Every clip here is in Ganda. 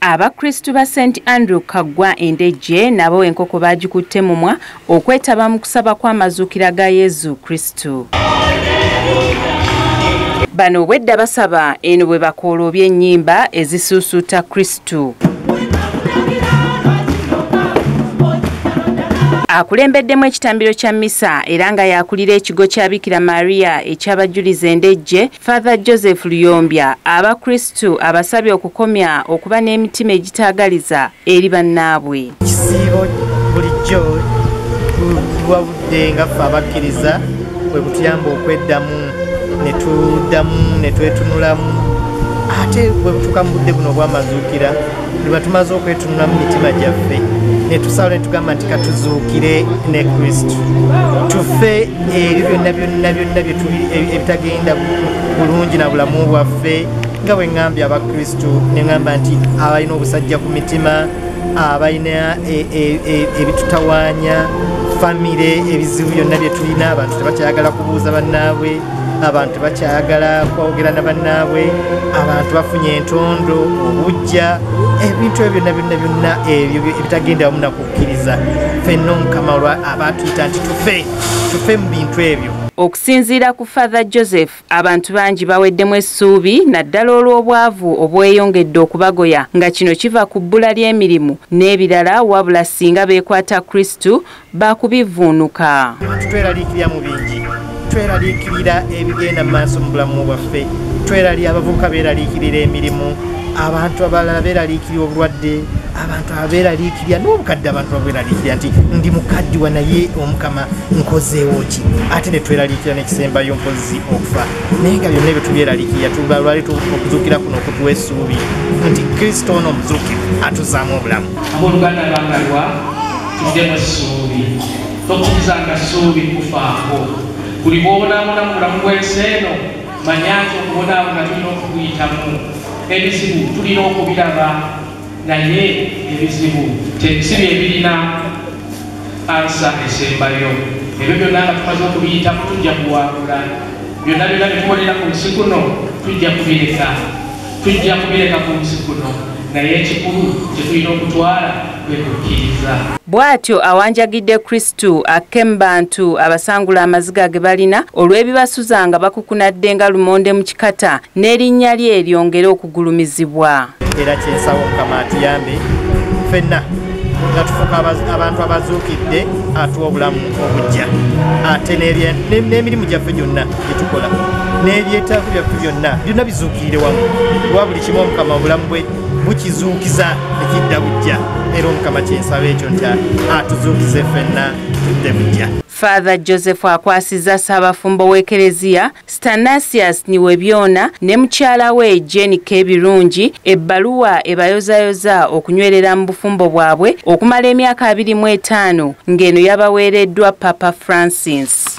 Abakristu ba St Andrew Kaggwa endejje nabo enkoko bagikutte mumwa okwetaba mu kusaba kwa Amazukira ga Yezu Kristu. Bano obwedda basaba eno bwe bakoolobya ennyimba ezisuusuuta Kristu. Akulembeddemu ekitambiro kya misa era nga yakulira ekigo kya Bikira Maria eky'abajuliza endejje Father Joseph Luyombya abakristu abasabye okukomya okuba n'emitima egitaagaliza eri bannaabwe. Kisiibo bulijjo tuwabudde nga ffe abakkiriza bwe butuyamba okweddamu ne twetunulamu ate bwe butuuka mu budde buno obw'Amazukira bwe tumaze okwetunula mu mitima gyaffe ne tusala ne tugamba nti katuzuukire ne Kristu tufe ebyo byonna ebitagenda bulungi na bulamu bwaffe nga bwe ŋŋambye abakristu ne ŋŋamba nti abalina obusajja ku mitima abalina ebitutawaanya famire ebizibu byonna bye tulina abantu tebakyayagala kubuuza bannaabwe abantu bakyayagala kwogera na bannaabwe abantu bafunye entondo obujja ebintu ebyo byonna ebyo ebitagenda wamu nakukkiriza ffenna omukama abatuyita nti tufe mu bintu ebyo. Okusinziira ku Father Joseph abantu bangi baweddemu essuubi naddala olw'obwavu obweyongedde okubagoya nga kino kiva ku bbula ly'emirimu n'ebirala wabula singa beekwata Kristu bakubivuunuka. Tweraliikirira mu bingi tweraliikirira ebigenda mu maaso mu bulamu bwaffe twerali abavubuka beeraliikirira emirimu abantu abalala beeraliikirira obulwadde abantu abeeraliikirira n'obukadde abantu babeeraliikirira nti ndi mukaddiwa naye omukama nkozeewo ki ate ne tweraliikirira n'ekisembayo mpozi okufa naye nga byonna ebyo tubyeraliikirira tubalwali okuzuukira kuno okutuwa essuubi nti Kristo ono omuzuukire atuzaamu obulamu. Abooluganda bangalwa tuddemu essuubi tokkirizanga ssuubi kufaako buli bw'obonaabona mu bulamu bw'ensi eno manya nti okubonaabona tulina okukuyitamu ebizibu tulina okubiraba naye ebizibu si bye birina ansa esembayo ebyo byonna nga tumaze okubiyitamu tujja kuwangula byonna byonna bitubonera ku nsi kuno tujja kubireka ku nsi kuno naye ekikulu kye tulina okutwala bwe kukkiriza. Bw'atyo awanjagidde Kristu akemu bantu abasangula amaziga ge balina olw'ebibasuza nga bakukunadde nga lumonde mu kikata n'erinnya lye lyongere okugulumizibwa. Era kyensaba Mukama atuyambe ffenna nga tufuuka abantu abazuukidde atuwa obulamu obujja ate n'emirimu gyaffe gyonna gye tukola n'ebyetaago byaffe byonna bizuukirire wamu lwa buli kimu Omukama obulamu bwe bukizuukiza ekidda bujja era Omukama kyensaba ekyo nti atuzuukize ffenna tudde bujja. Father Joseph akwasizza Ssaabafumbo w'Ekereziya Stanasius Niwebyona ne mukyala we Jenny Kebirungi ebbaluwa ebayozayoza okunywerera mu bufumbo bwabwe okumala emyaka 25 ng'eno yabaweereddwa Papa Francis.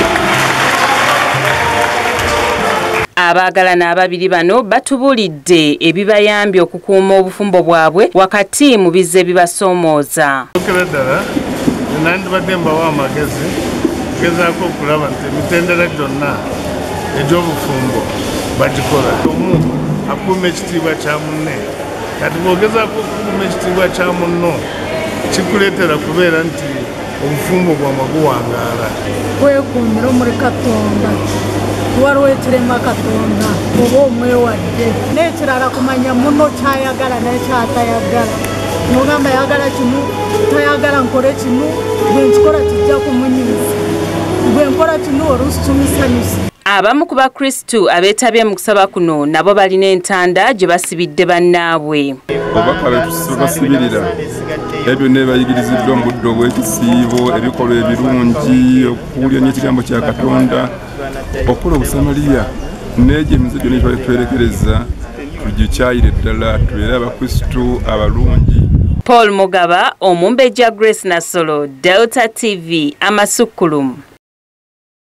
Abaagalana ababiri bano batubulidde ebibayambye okukuuma obufumbo bwabwe wakati mu bizze bibasoomooza. Nandibadde mbawa amagezi gezaako okulaba nti emitendera gyonna egy'obufumbo bagikola omu akuuma ekitiibwa kya munne kati bw'ogezaako okukuuma ekitiibwa kya munno kikuleetera kubeera nti obufumbo bwamwe buwangaala. Kwekuumira omuli Katonda waliwo ekirema Katonda oba omwewadde n'ekirala kumanya muno kyayagala n'ekyatayagala n'ogamba yagala kinu tayagala nkole kinu bwe nkikola kijja kumunyiiza bwe nkola kinu oluusi kimusanyusa. Abamu ku bakristu abeetabye mu kusaba kuno nabo balina entanda gye basibidde bannaabwe. Obubaka basibirira ebyo ne bayigiriziddwa mu budde obw'ekisiibo ebikolwa ebirungi okuwulira n'ekigambo kya Katonda okukola obusamaliya n'egyo emize gyonna twerekereza tugikyayire ddala tubeere abakristu abalungi. Paul Mugaba, Omumbejja Grace Nasolo, Delta TV, Amasukkulumu.